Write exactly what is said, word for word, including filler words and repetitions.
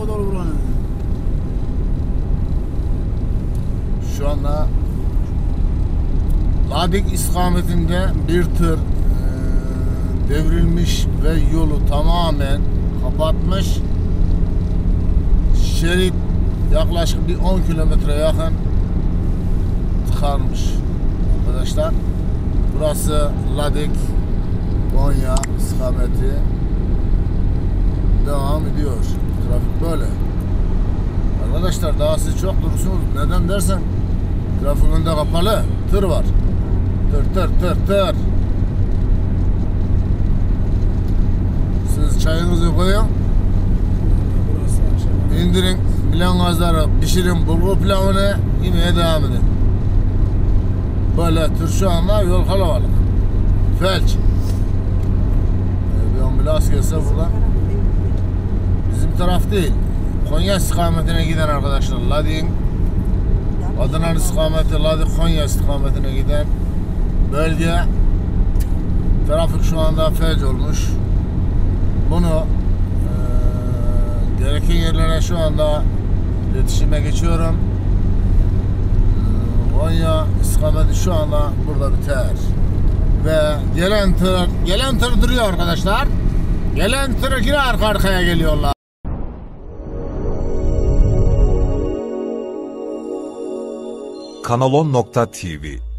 hava dolu buranın. Şu anda Ladik istikametinde bir tır e, devrilmiş ve yolu tamamen kapatmış. Şerit yaklaşık bir on kilometre yakın tıkanmış arkadaşlar. Burası Ladik Konya istikameti devam ediyor. Trafik böyle. Arkadaşlar daha siz çok durursunuz. Neden dersen trafik önünde kapalı. Tır var. Tır tır tır tır. Siz çayınızı koyun. İndirin milan gazları, pişirin bulgur pilavını, yemeğe devam edin. Böyle tır şu anda yol kalabalık. Felç. Ee, bir ambulans gelse buradan. Bizim taraf değil. Konya istikametine giden arkadaşlar. Ladik'in Adana istikameti, Ladik Konya istikametine giden bölge trafik şu anda felç olmuş. Bunu e, gereken yerlere şu anda iletişime geçiyorum. E, Konya istikameti şu anda burada biter. Ve gelen tır, gelen tır duruyor arkadaşlar. Gelen tır yine arka arkaya geliyorlar. Kanalon nokta tv